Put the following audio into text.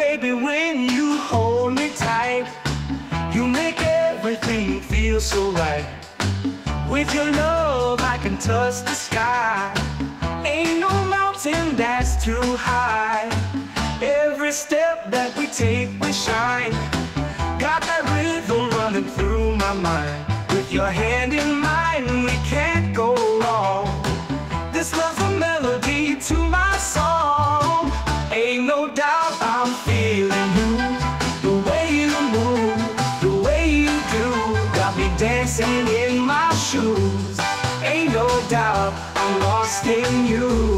baby, when you hold me tight, you make everything feel so right. With your love I can touch the sky. Ain't no mountain that's too high. Every step that we take we shine. Got that rhythm running through my mind. With your hand in mine we can't go wrong. This love's a melody to my song. Ain't no doubt I'm feeling you. The way you move, the way you do, got me dancing in my shoes. Ain't no doubt I'm lost in you.